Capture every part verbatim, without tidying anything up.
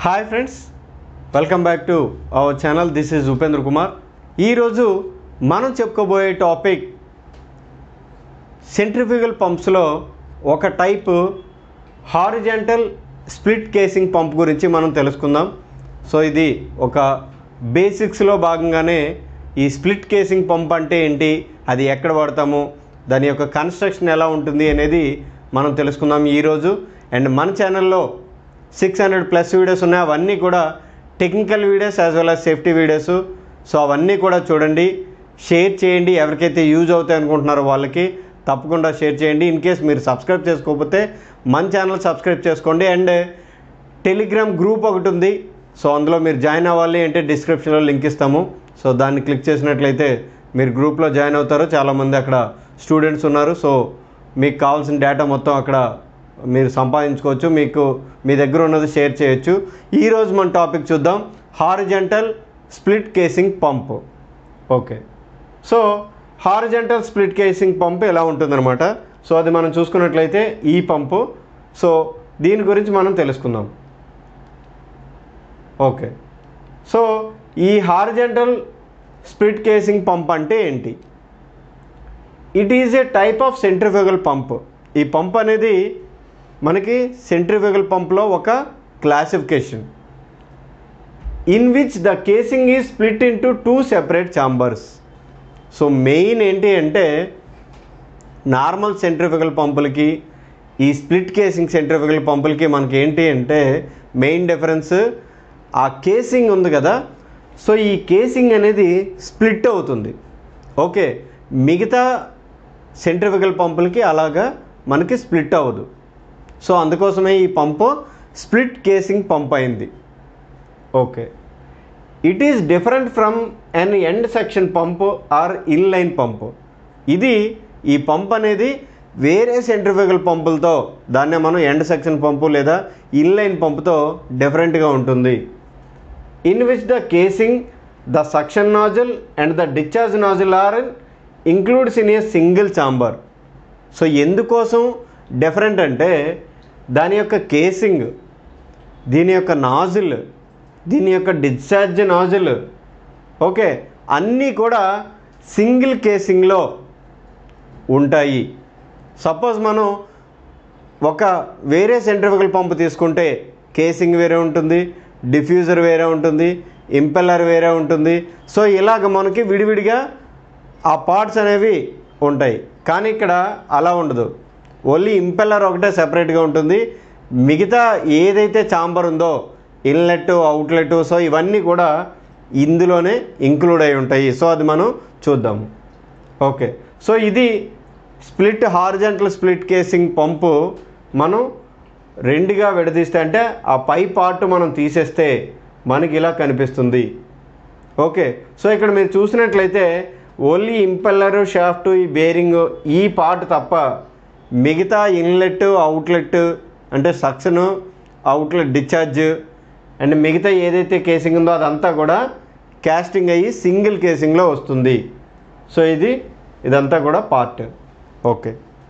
Hi friends, welcome back to our channel. This is Upendra Kumar. ఈరోజు మనం చెప్పుకోబోయే టాపిక్ సెంట్రిఫ్యూగల్ పంప్స్లో ఒక type horizontal split casing pump గురించి మనం తెలుసుకుందాం. సో ఇది ఒక బేసిక్స్లో భాగంగానే ఈ స్ప్లిట్ కేసింగ్ పంప్ అంటే ఏంటి, అది ఎక్కడ వాడతాము, దాని యొక్క కన్స్ట్రక్షన్ ఎలా ఉంటుంది అనేది మనం తెలుసుకుందాం ఈరోజు. అండ్ మన ఛానల్లో సిక్స్ హండ్రెడ్ ప్లస్ వీడియోస్ ఉన్నాయి. అవన్నీ కూడా technical videos as well as safety videos. So అవన్నీ కూడా చూడండి, షేర్ చేయండి. ఎవరికైతే యూజ్ అవుతాయి అనుకుంటున్నారో వాళ్ళకి తప్పకుండా షేర్ చేయండి. ఇన్ కేస్ మీరు సబ్స్క్రైబ్ చేసుకోకపోతే మన ఛానల్ సబ్స్క్రైబ్ చేసుకోండి. అండ్ టెలిగ్రామ్ గ్రూప్ ఒకటి ఉంది, సో అందులో మీరు జాయిన్ అవ్వాలి అంటే డిస్క్రిప్షన్లో లింక్ ఇస్తాము. సో దాన్ని క్లిక్ చేసినట్లయితే మీరు గ్రూప్లో జాయిన్ అవుతారు. చాలామంది అక్కడ స్టూడెంట్స్ ఉన్నారు. సో మీకు కావాల్సిన డేటా మొత్తం అక్కడ మీరు సంపాదించుకోవచ్చు, మీకు మీ దగ్గర ఉన్నది షేర్ చేయొచ్చు. ఈరోజు మన టాపిక్ చూద్దాం, horizontal split casing pump. Okay, so horizontal split casing pump ఎలా ఉంటుందన్నమాట. సో అది మనం చూసుకున్నట్లయితే ఈ పంపు. సో దీని గురించి మనం తెలుసుకుందాం. ఓకే, సో ఈ హారిజాంటల్ స్ప్లిట్ కేసింగ్ పంప్ అంటే ఏంటి? It is a type of centrifugal pump. ఈ పంప్ అనేది మనకి సెంట్రిఫ్యూగల్ పంప్లో ఒక classification in which the casing is split into two separate chambers. So main ఏంటి అంటే నార్మల్ సెంట్రిఫ్యూగల్ పంపులకి ఈ స్ప్లిట్ కేసింగ్ సెంట్రిఫ్యూగల్ పంపులకి మనకి ఏంటి అంటే మెయిన్ డిఫరెన్స్ ఆ కేసింగ్ ఉంది కదా. సో ఈ కేసింగ్ అనేది స్ప్లిట్ అవుతుంది. ఓకే, మిగతా సెంట్రిఫ్యూగల్ పంపులకి అలాగా మనకి స్ప్లిట్ అవ్వదు. సో అందుకోసమే ఈ పంపు స్ప్లిట్ కేసింగ్ పంప్ అయింది. Okay, it is different from an end suction pump or inline pump. ఇది ఈ పంప్ అనేది వేరే సెంట్రిఫ్యూగల్ పంపులతో, దాన్నే మనం ఎండ్ సెక్షన్ పంపు లేదా ఇన్లైన్ పంపుతో డిఫరెంట్గా ఉంటుంది. In which the casing, the suction nozzle and the discharge nozzle are includes in a single chamber. So ఎందుకోసం డిఫరెంట్ అంటే దాని యొక్క కేసింగ్, దీని యొక్క నాజిల్, దీని యొక్క డిశ్చార్జ్ నాజిల్, ఓకే, అన్నీ కూడా సింగిల్ కేసింగ్లో ఉంటాయి. సపోజ్ మనం ఒక వేరే సెంట్రిఫ్యూగల్ పంపు తీసుకుంటే కేసింగ్ వేరే ఉంటుంది, డిఫ్యూజర్ వేరే ఉంటుంది, ఇంపెల్లర్ వేరే ఉంటుంది. సో ఇలాగ మనకి విడివిడిగా ఆ పార్ట్స్ అనేవి ఉంటాయి. కానీ ఇక్కడ అలా ఉండదు, ఓన్లీ ఇంపెల్లర్ ఒకటే సెపరేట్గా ఉంటుంది. మిగతా ఏదైతే ఛాంబర్ ఉందో ఇన్లెట్, అవుట్లెట్, సో ఇవన్నీ కూడా ఇందులోనే ఇంక్లూడ్ అయి ఉంటాయి. సో అది మనం చూద్దాము. ఓకే, సో ఇది split horizontal split casing pump మనం రెండుగా విడదీస్తే, అంటే ఆ పై పార్ట్ మనం తీసేస్తే మనకి ఇలా కనిపిస్తుంది. ఓకే, సో ఇక్కడ మీరు చూసినట్లయితే ఓన్లీ ఇంపెల్లరు, షాఫ్ట్, ఈ బేరింగ్, ఈ పార్ట్ తప్ప మిగతా ఇన్లెట్, అవుట్లెట్ అంటే సక్షన్, అవుట్లెట్, డిశ్చార్జ్ అండ్ మిగతా ఏదైతే కేసింగ్ ఉందో అదంతా కూడా క్యాస్టింగ్ అయ్యి సింగిల్ కేసింగ్లో వస్తుంది. సో ఇది ఇదంతా కూడా పార్ట్. ఓకే,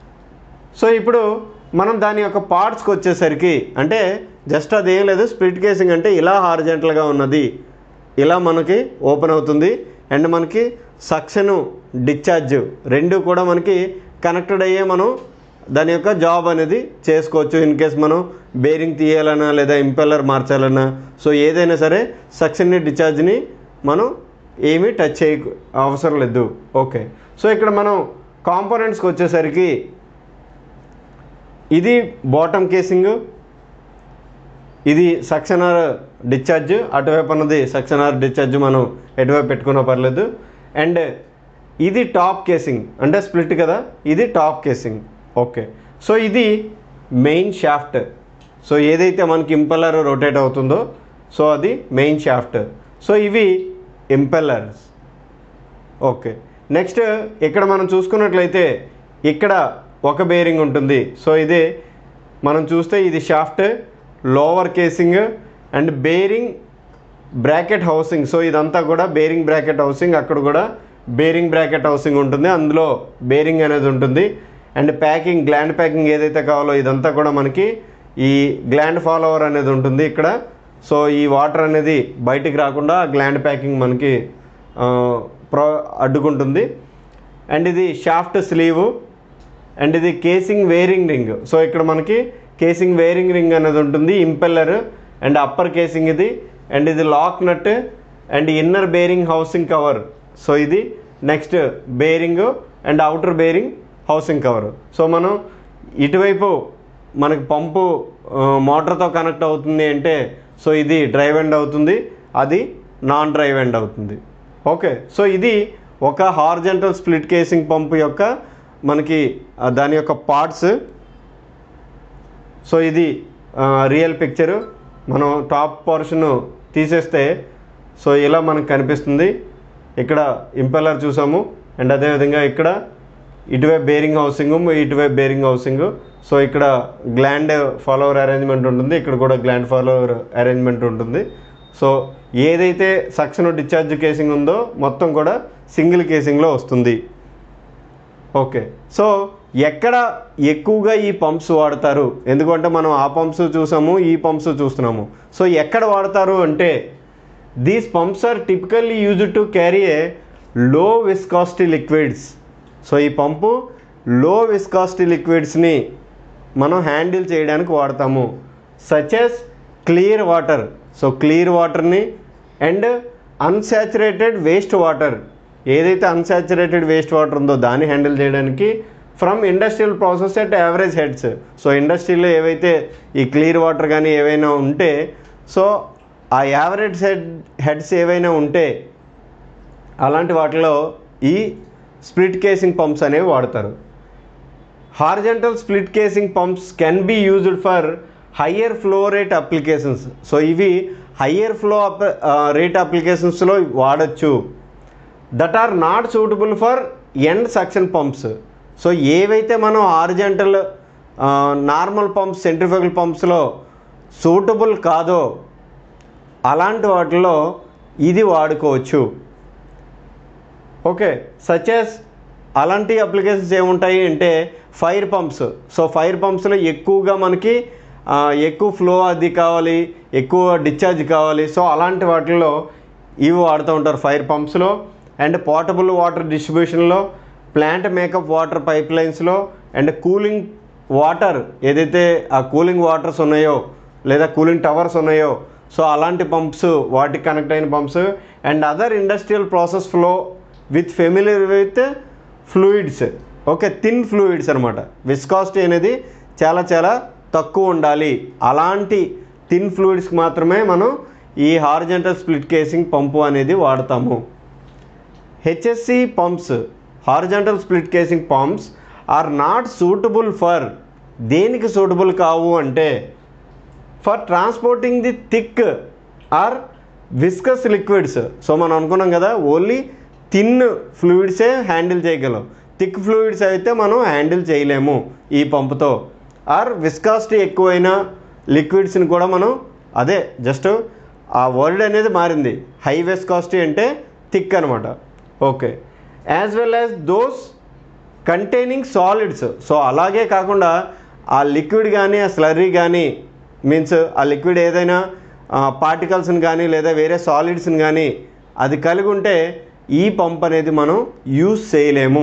సో ఇప్పుడు మనం దాని యొక్క పార్ట్స్కి వచ్చేసరికి, అంటే జస్ట్ అదేం లేదు, స్ప్లిట్ కేసింగ్ అంటే ఇలా హారిజాంటల్గా ఉన్నది, ఇలా మనకి ఓపెన్ అవుతుంది. అండ్ మనకి సక్షను, డిశ్చార్జ్ రెండు కూడా మనకి కనెక్టెడ్ అయ్యే మనం దాని యొక్క జాబ్ అనేది చేసుకోవచ్చు. ఇన్ కేస్ మనం బేరింగ్ తీయాలన్నా లేదా ఇంపెల్లర్ మార్చాలన్నా, సో ఏదైనా సరే సక్షన్ని, డిశ్చార్జ్ని మనం ఏమీ టచ్ చేయ అవసరం లేదు. ఓకే, సో ఇక్కడ మనం కాంపోనెంట్స్కి వచ్చేసరికి ఇది బాటమ్ కేసింగ్, ఇది సక్షన్ ఆర్ డిశ్చార్జ్, అటువైపు అన్నది సక్షన్ ఆర్ డిశ్చార్జ్, మనం ఎటువైపు పెట్టుకున్నా పర్లేదు. అండ్ ఇది టాప్ కేసింగ్, అంటే స్ప్లిట్ కదా, ఇది టాప్ కేసింగ్. ఓకే, సో ఇది మెయిన్ షాఫ్ట్. సో ఏదైతే మనకి ఇంపెల్లర్ రొటేట్ అవుతుందో సో అది మెయిన్ షాఫ్ట్. సో ఇవి ఇంపెల్లర్స్. ఓకే, నెక్స్ట్ ఇక్కడ మనం చూసుకున్నట్లయితే ఇక్కడ ఒక బేరింగ్ ఉంటుంది. సో ఇదే మనం చూస్తే ఇది shaft, lower casing and bearing bracket housing. So ఇదంతా కూడా బేరింగ్ బ్రాకెట్ హౌసింగ్, అక్కడ కూడా బేరింగ్ బ్రాకెట్ హౌసింగ్ ఉంటుంది, అందులో బేరింగ్ అనేది ఉంటుంది. అండ్ ప్యాకింగ్, గ్లాండ్ ప్యాకింగ్ ఏదైతే కావాలో ఇదంతా కూడా మనకి ఈ గ్లాండ్ ఫాలోవర్ అనేది ఉంటుంది ఇక్కడ. సో ఈ వాటర్ అనేది బయటికి రాకుండా గ్లాండ్ ప్యాకింగ్ మనకి ప్రో అడ్డుకుంటుంది. అండ్ ఇది షాఫ్ట్ స్లీవ్ అండ్ ఇది కేసింగ్ వేరింగ్ రింగ్. సో ఇక్కడ మనకి కేసింగ్ వేరింగ్ రింగ్ అనేది ఉంటుంది, ఇంపెల్లర్ అండ్ అప్పర్ కేసింగ్ ఇది. అండ్ ఇది lock nut and inner bearing housing cover. So ఇది next bearing and outer bearing housing cover. So మనం ఇటువైపు మనకి పంపు మోటార్తో కనెక్ట్ అవుతుంది అంటే సో ఇది డ్రైవ్ ఎండ్ అవుతుంది, అది నాన్ డ్రైవ్ ఎండ్ అవుతుంది. ఓకే, సో ఇది ఒక హార్జెంటల్ స్ప్లిట్ కేసింగ్ పంపు యొక్క మనకి దాని యొక్క పార్ట్స్. సో ఇది రియల్ పిక్చరు. మనం టాప్ పోర్షన్ తీసేస్తే సో ఇలా మనకు కనిపిస్తుంది. ఇక్కడ ఇంపెల్లర్ చూసాము అండ్ అదేవిధంగా ఇక్కడ ఇటువైపు బేరింగ్ హౌసింగ్, ఇటువైపు బేరింగ్ హౌసింగ్. సో ఇక్కడ గ్లాండ్ ఫాలోవర్ అరేంజ్మెంట్ ఉంటుంది, ఇక్కడ కూడా గ్లాండ్ ఫాలోవర్ అరేంజ్మెంట్ ఉంటుంది. సో ఏదైతే సక్షన్ డిశ్చార్జ్ కేసింగ్ ఉందో మొత్తం కూడా సింగిల్ కేసింగ్లో వస్తుంది. ఓకే, సో ఎక్కడ ఎక్కువగా ఈ పంప్స్ వాడతారు, ఎందుకంటే మనం ఆ పంప్స్ చూసాము, ఈ పంప్స్ చూస్తున్నాము. సో ఎక్కడ వాడతారు అంటే these pumps are typically used to carry a low viscosity liquids. So ఈ పంపు లో విస్కాసిటీ లిక్విడ్స్ని మనం హ్యాండిల్ చేయడానికి వాడతాము, such as clear water. So clear వాటర్ని అండ్ అన్సాచురేటెడ్ వేస్ట్ వాటర్, ఏదైతే అన్సాచురేటెడ్ వేస్ట్ వాటర్ ఉందో దాన్ని హ్యాండిల్ చేయడానికి from industrial process at average heads. So ఇండస్ట్రీలో ఏవైతే ఈ క్లియర్ వాటర్ కానీ ఏవైనా ఉంటే సో ఆ యావరేజ్ హెడ్ హెడ్స్ ఏవైనా ఉంటే అలాంటి వాటిలో ఈ స్ప్లిట్ కేసింగ్ పంప్స్ అనేవి వాడతారు. Horizontal split casing pumps can be used for higher flow rate applications. So ఇవి హయ్యర్ ఫ్లో అప్ రేట్ అప్లికేషన్స్లో వాడచ్చు. That are not suitable for end suction pumps. So ఏవైతే మనం హార్జెంటల్ నార్మల్ పంప్స్, సెంట్రిఫ్యూగల్ పంప్స్లో suitable కాదో అలాంటి వాటిలో ఇది వాడుకోవచ్చు. ఓకే, సచ్ యాజ్ అలాంటి అప్లికేషన్స్ ఏముంటాయి అంటే ఫైర్ పంప్స్. సో ఫైర్ పంప్స్లో ఎక్కువగా మనకి ఎక్కువ ఫ్లో అది కావాలి, ఎక్కువ డిశ్చార్జ్ కావాలి. సో అలాంటి వాటిల్లో ఇవి వాడుతూ ఉంటారు ఫైర్ పంప్స్లో. అండ్ పోర్టబుల్ వాటర్ డిస్ట్రిబ్యూషన్లో, ప్లాంట్ మేకప్ వాటర్ పైప్ లైన్స్లో అండ్ కూలింగ్ వాటర్, ఏదైతే ఆ కూలింగ్ వాటర్స్ ఉన్నాయో లేదా కూలింగ్ టవర్స్ ఉన్నాయో సో అలాంటి పంప్స్, వాటికి కనెక్ట్ అయిన pumps. And other industrial process flow with familiar with fluids. Okay, thin fluids అనమాట. విస్కాసిటీ అనేది చాలా చాలా తక్కువ ఉండాలి. అలాంటి థిన్ ఫ్లూయిడ్స్కి మాత్రమే మనం ఈ హార్జెంటల్ స్ప్లిట్ కేసింగ్ పంపు అనేది వాడతాము. HSC pumps, horizontal split casing pumps are not suitable for, దేనికి సూటబుల్ కావు అంటే for transporting the thick or viscous liquids. So మనం అనుకున్నాం కదా ఓన్లీ థిన్ ఫ్లూయిడ్సే హ్యాండిల్ చేయగలం, థిక్ ఫ్లూయిడ్స్ అయితే మనం హ్యాండిల్ చేయలేము ఈ పంపుతో. ఆర్ విస్కాసిటీ ఎక్కువైన లిక్విడ్స్ని కూడా మనం, అదే జస్ట్ ఆ వర్డ్ అనేది మారింది, హై విస్కాసిటీ అంటే థిక్ అనమాట. Okay, as well as those containing solids. So అలాగే కాకుండా ఆ లిక్విడ్ కానీ ఆ స్లర్రీ కానీ మీన్స్ ఆ లిక్విడ్ ఏదైనా పార్టికల్స్ని కానీ లేదా వేరే సాలిడ్స్ని కానీ అది కలిగి ఉంటే ఈ పంప్ అనేది మనం యూజ్ చేయలేము.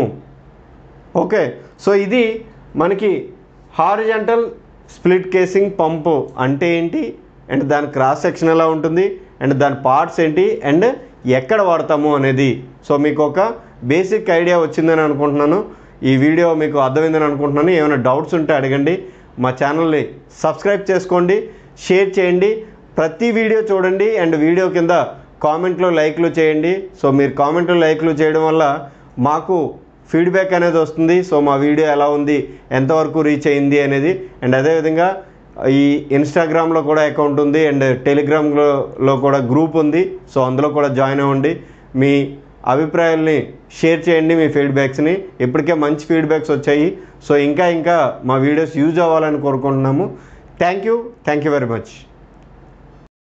ఓకే, సో ఇది మనకి హారిజాంటల్ స్ప్లిట్ కేసింగ్ పంపు అంటే ఏంటి అండ్ దాని క్రాస్ సెక్షన్ ఎలా ఉంటుంది అండ్ దాని పార్ట్స్ ఏంటి అండ్ ఎక్కడ వాడతాము అనేది. సో మీకు ఒక బేసిక్ ఐడియా వచ్చిందని అనుకుంటున్నాను. ఈ వీడియో మీకు అర్థమైందని అనుకుంటున్నాను. ఏమైనా డౌట్స్ ఉంటే అడగండి. మా ఛానల్ని సబ్స్క్రైబ్ చేసుకోండి, షేర్ చేయండి, ప్రతి వీడియో చూడండి అండ్ వీడియో కింద కామెంట్లో లైక్లు చేయండి. సో మీరు కామెంట్లో లైక్లు చేయడం వల్ల మాకు ఫీడ్బ్యాక్ అనేది వస్తుంది. సో మా వీడియో ఎలా ఉంది, ఎంతవరకు రీచ్ అయింది అనేది. అండ్ అదేవిధంగా ఈ ఇన్స్టాగ్రామ్లో కూడా అకౌంట్ ఉంది అండ్ టెలిగ్రామ్లో లో కూడా గ్రూప్ ఉంది. సో అందులో కూడా జాయిన్ అవ్వండి. మీ అభిప్రాయాల్ని షేర్ చేయండి, మీ ఫీడ్బ్యాక్స్ని. ఇప్పటికే మంచి ఫీడ్బ్యాక్స్ వచ్చాయి. సో ఇంకా ఇంకా మా వీడియోస్ యూజ్ అవ్వాలని కోరుకుంటున్నాము. Thank you thank you very much.